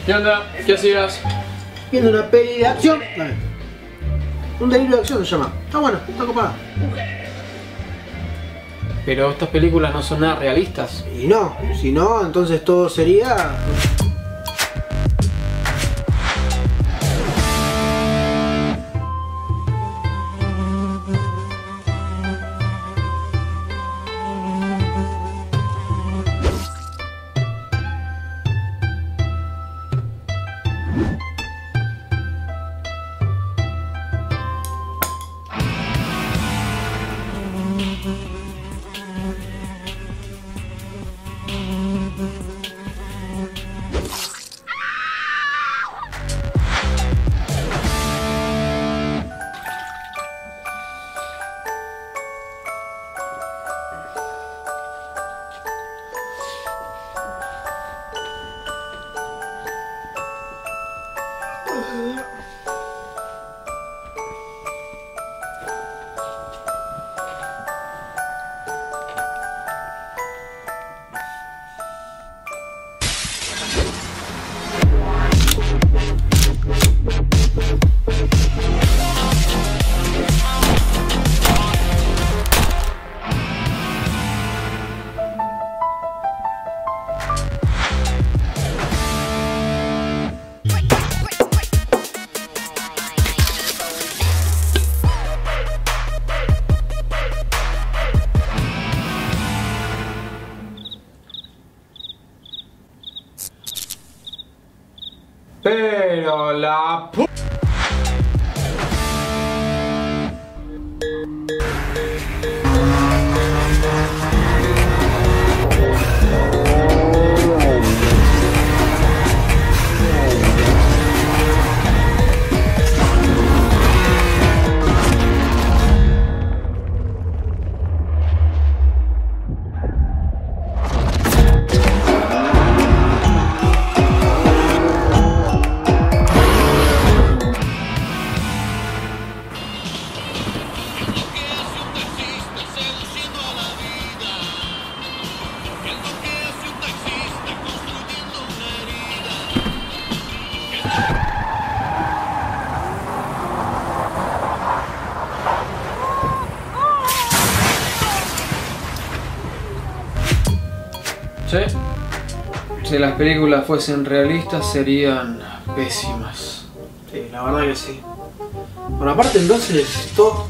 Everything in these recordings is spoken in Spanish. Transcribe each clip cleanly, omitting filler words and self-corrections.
¿Qué onda? ¿Qué hacías? Viendo una peli de acción. Dale. Un delirio de acción se llama. Está bueno, está copada. Pero estas películas no son nada realistas. Y no, si no, entonces todo sería... Pero la p... Sí. Si las películas fuesen realistas serían pésimas. Sí, la verdad que sí. Por aparte entonces, todo...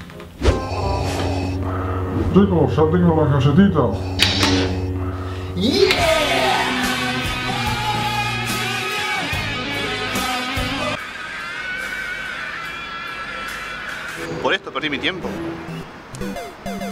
Chicos, ya tengo las galletitas. ¡Yeah! Por esto perdí mi tiempo.